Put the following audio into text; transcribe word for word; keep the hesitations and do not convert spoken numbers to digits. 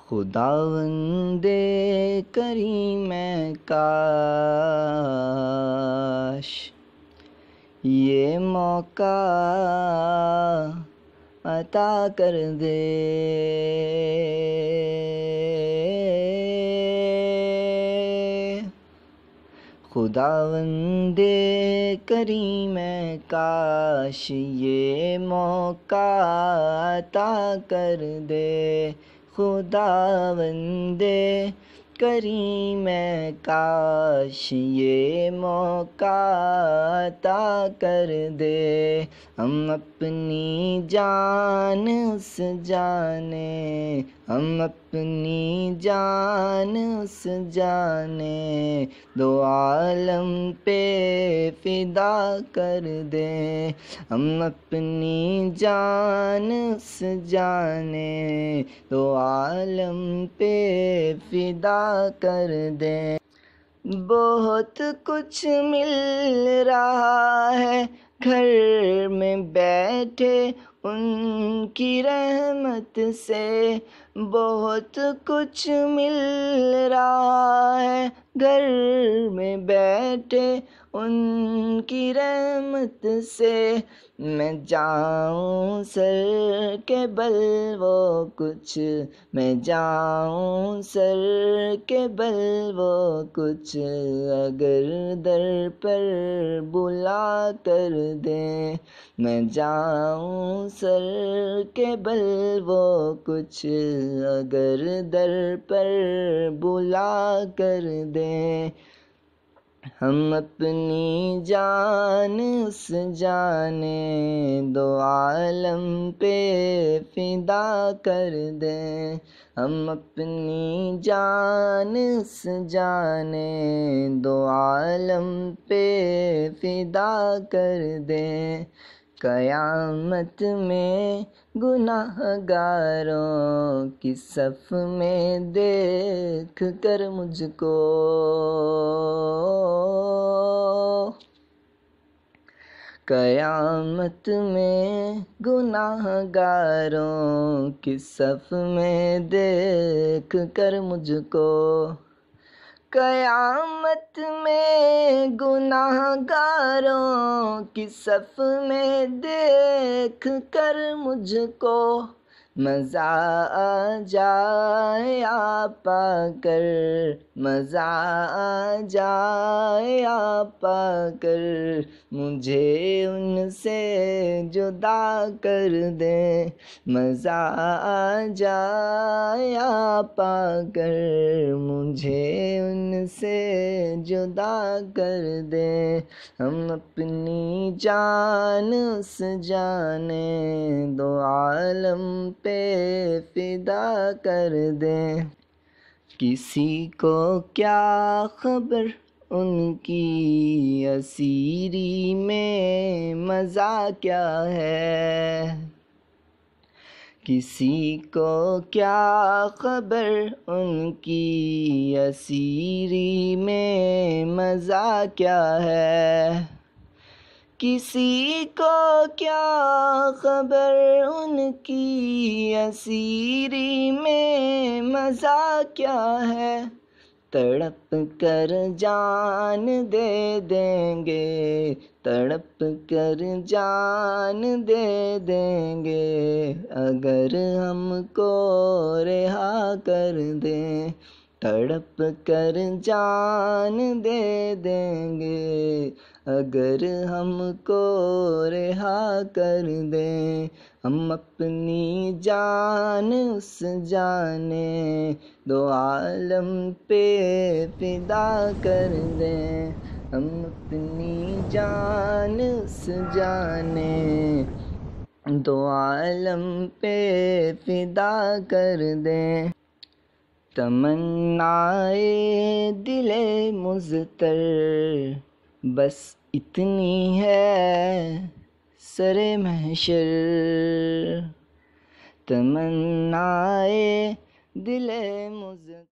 خداوند کریم کاش یہ موقع عطا کر دے، خداوند کریم کاش یہ موقع عطا کر دے، خداوند کریم کاش یہ موقع عطا کر دے، ہم اپنی جان اس جانے، ہم اپنی جان اس جانے دو عالم پہ فدا کر دیں، ہم اپنی جان اس جانے دو عالم پہ فدا کر دیں۔ بہت کچھ مل رہا ہے گھر میں بیٹھے ان کی رحمت سے، بہت کچھ مل رہا ہے گھر میں بیٹھے ان کی رحمت سے، میں جاؤں سر کے بل وہ کچھ، میں جاؤں سر کے بل وہ کچھ اگر در پر بلا کر دیں، میں جاؤں سر کے بل وہ کچھ اگر در پر بلا کر دیں، ہم اپنی جان اس جانے دو عالم پہ فدا کر دیں، ہم اپنی جان اس جانے دو عالم پہ فدا کر دیں، قیامت میں گناہ گاروں کی صف میں دیکھ کر مجھ کو، قیامت میں گناہ گاروں کی صف میں دیکھ کر مجھ کو، قیامت میں گناہ گاروں کی صف میں دیکھ کر مجھ کو مزہ آ جائے آپ آ کر، مزہ آ جائے آپ آ کر مجھے ان سے جدا کر دیں، مزہ آ جائے آپ آ کر مجھے ان سے جدا کر دیں، ہم اپنی جان اس جانے دو عالم پہ فدا کر دیں، کسی کو کیا خبر ان کی اسیری میں مزہ کیا ہے، کسی کو کیا خبر ان کی اسیری میں مزہ کیا ہے، کسی کو کیا خبر ان کی اسیری میں مزہ کیا ہے، تڑپ کر جان دے دیں گے، تڑپ کر جان دے دیں گے اگر ہم کو رہا کر دیں، تڑپ کر جان دے دیں گے اگر ہم کو رہا کر دیں، ہم اپنی جان اس جانے دو عالم پہ فدا کر دیں، ہم اپنی جان اس جانے دو عالم پہ فدا کر دیں، تمنائے دل مضطر بس اتنی ہے سر محشر، تمنائے دل مضطر